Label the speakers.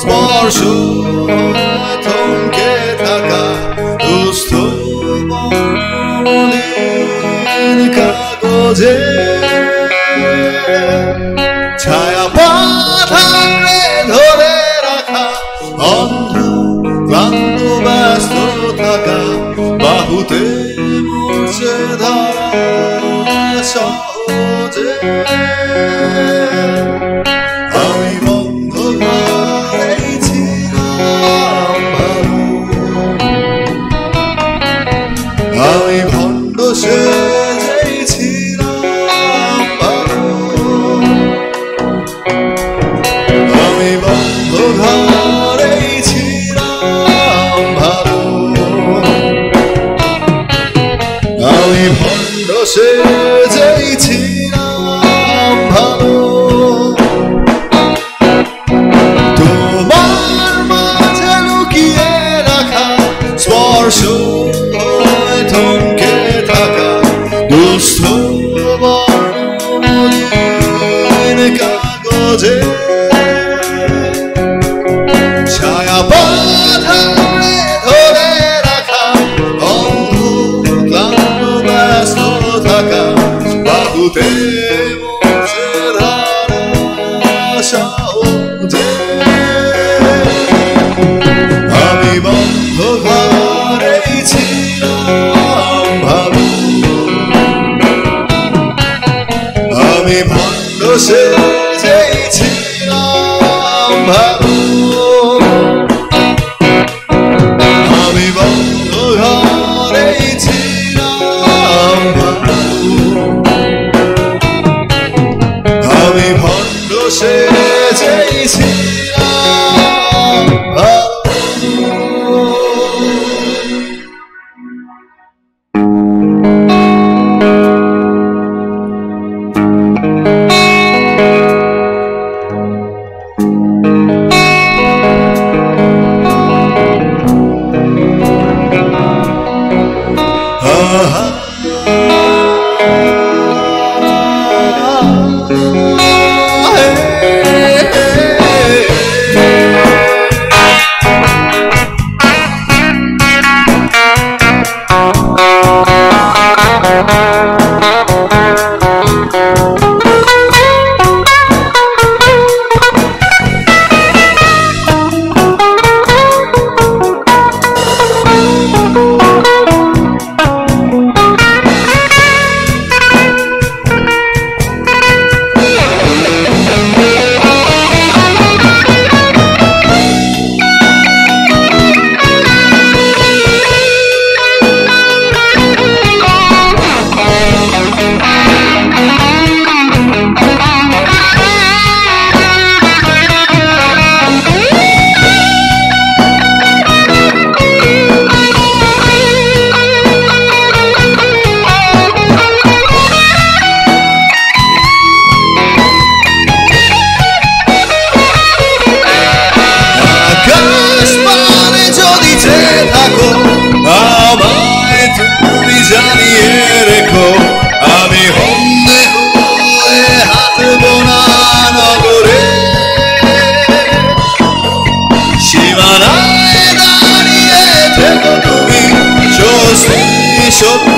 Speaker 1: স্পর্শ থমকে থাকা দুস্থ মলিন কাগজে ছায়া পাথারে ধরে রাখা অন্ধ ক্লান্ত ব্যস্ত থাকা বাহুতে মুছে ধরা সহজে আমি বন্ধ ঘরেই ছিলাম ভালো আমি ভণ্ড সেজেই ছিলাম ভালো আমি বন্ধ ঘরেই ছিলাম ভালো আমি ভণ্ড সেজেই ছিলাম ভালো তোমার মাঝে লুকিয়ে রাখা স্পর্শ থমকে থাকা দুস্থ মলিন কাগজে ছায়া পাথারে ধরে রাখা অন্ধ ক্লান্ত ব্যস্ত থাকা বাহুতে মুছে ধরা সহজে আমি বন্ধ ঘরেই ছিলাম ভালো আমি ভণ্ড সেজেই ছিলাম ভালো আমি বন্ধ ঘরেই ছিলাম ভালো আমি ভণ্ড সেজেই ছিলাম ভালো আমায় তুমি জানিয়ে রেখো আমি হন্যে হয়ে হাঁটবো না নগরে সীমানায় দাঁড়িয়ে থেকো তুমি স্বস্তি